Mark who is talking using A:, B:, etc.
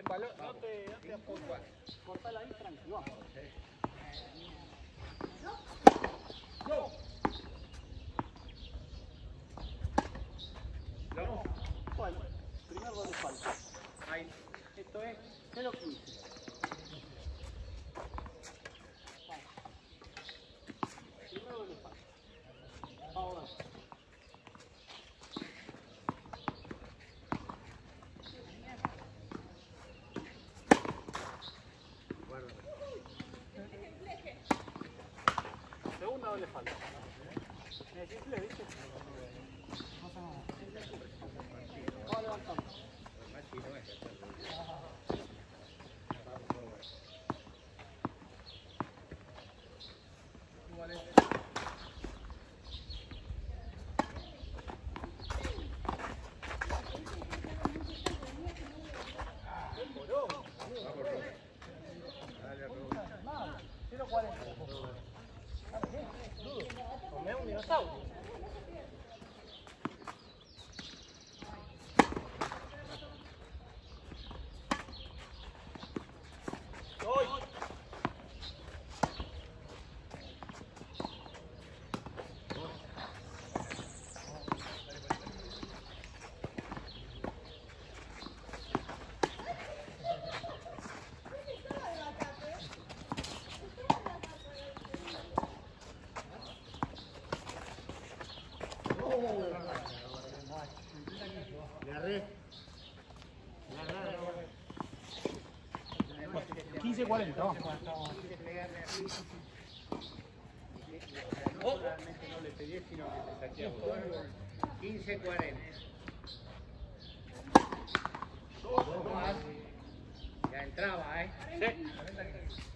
A: balón, no te apures. Cortala ahí, tranquilo. No. No. Bueno, primer gol de falta. Ahí. Esto es 0-15. Primer gol de falta. Vamos a ver. Segunda doble falta. ¿Me decís le viste? No pasa nada. Vamos levantando. Comé un dinosaurio. ¡Hoy! Le agarré. 15-40, vamos. Realmente no le pegué, sino que te saqué a vos. 15-40. Ya entraba, ¿eh? Sí.